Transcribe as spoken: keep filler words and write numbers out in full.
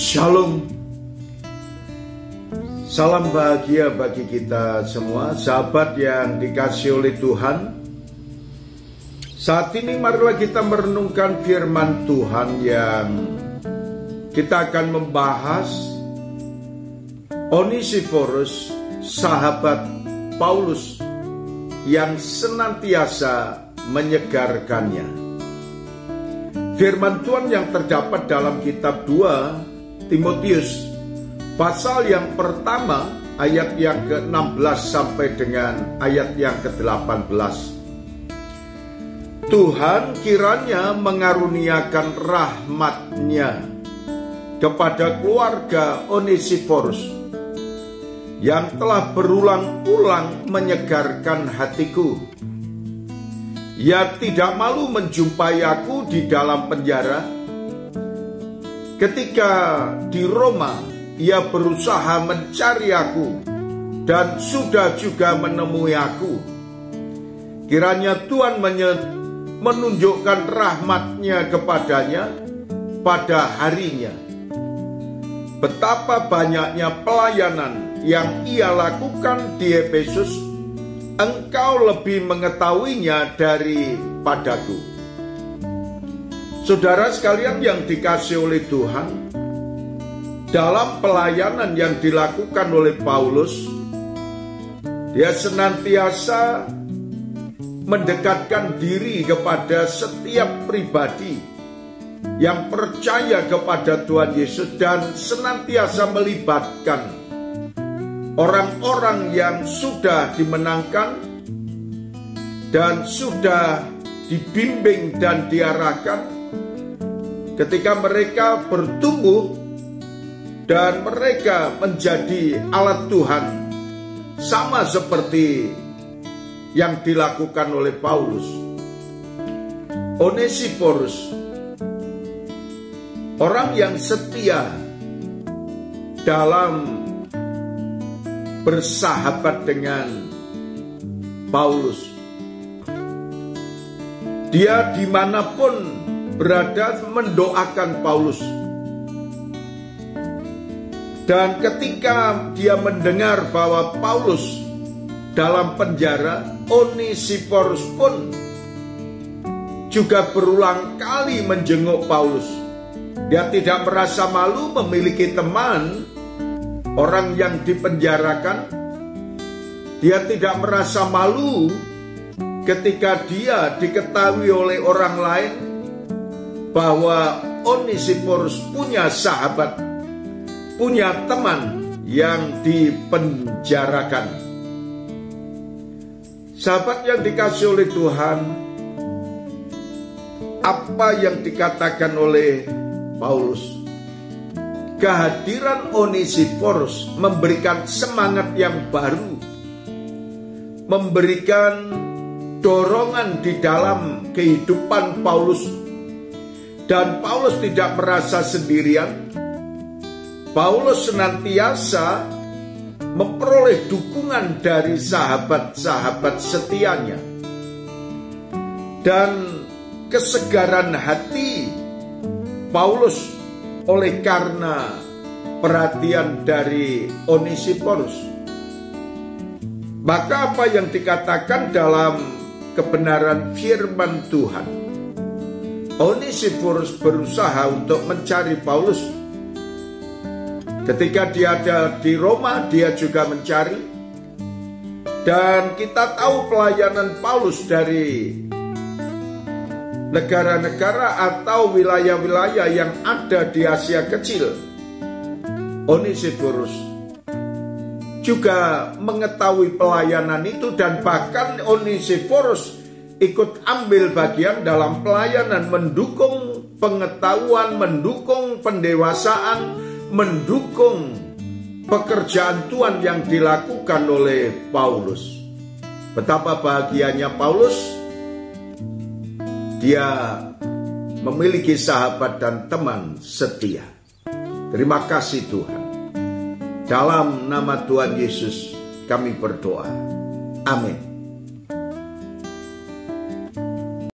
Shalom. Salam bahagia bagi kita semua, sahabat yang dikasihi oleh Tuhan. Saat ini marilah kita merenungkan firman Tuhan yang kita akan membahas Onesiforus, sahabat Paulus yang senantiasa menyegarkannya. Firman Tuhan yang terdapat dalam kitab dua Timotius pasal yang pertama ayat yang ke enam belas sampai dengan ayat yang ke delapan belas. Tuhan kiranya mengaruniakan rahmat-Nya kepada keluarga Onesiforus yang telah berulang-ulang menyegarkan hatiku. Ia tidak malu menjumpai aku di dalam penjara. Ketika di Roma, ia berusaha mencari aku dan sudah juga menemui aku. Kiranya Tuhan menunjukkan rahmat-Nya kepadanya pada harinya. Betapa banyaknya pelayanan yang ia lakukan di Efesus, engkau lebih mengetahuinya daripadaku. Saudara sekalian yang dikasihi oleh Tuhan, dalam pelayanan yang dilakukan oleh Paulus, dia senantiasa mendekatkan diri kepada setiap pribadi yang percaya kepada Tuhan Yesus dan senantiasa melibatkan orang-orang yang sudah dimenangkan dan sudah dibimbing dan diarahkan. Ketika mereka bertumbuh dan mereka menjadi alat Tuhan, sama seperti yang dilakukan oleh Paulus. Onesiforus, orang yang setia dalam bersahabat dengan Paulus. Dia dimanapun berada mendoakan Paulus. Dan ketika dia mendengar bahwa Paulus dalam penjara, Onesiforus pun juga berulang kali menjenguk Paulus. Dia tidak merasa malu memiliki teman orang yang dipenjarakan. Dia tidak merasa malu ketika dia diketahui oleh orang lain bahwa Onesiforus punya sahabat, punya teman yang dipenjarakan. Sahabat yang dikasihi oleh Tuhan, apa yang dikatakan oleh Paulus, kehadiran Onesiforus memberikan semangat yang baru, memberikan dorongan di dalam kehidupan Paulus. Dan Paulus tidak merasa sendirian. Paulus senantiasa memperoleh dukungan dari sahabat-sahabat setianya. Dan kesegaran hati Paulus oleh karena perhatian dari Onesiforus. Maka apa yang dikatakan dalam kebenaran firman Tuhan, Onesiforus berusaha untuk mencari Paulus. Ketika dia ada di Roma, dia juga mencari. Dan kita tahu pelayanan Paulus dari negara-negara atau wilayah-wilayah yang ada di Asia Kecil. Onesiforus juga mengetahui pelayanan itu, dan bahkan Onesiforus ikut ambil bagian dalam pelayanan, mendukung pengetahuan, mendukung pendewasaan, mendukung pekerjaan Tuhan yang dilakukan oleh Paulus. Betapa bahagianya Paulus, dia memiliki sahabat dan teman setia. Terima kasih Tuhan. Dalam nama Tuhan Yesus kami berdoa. Amin.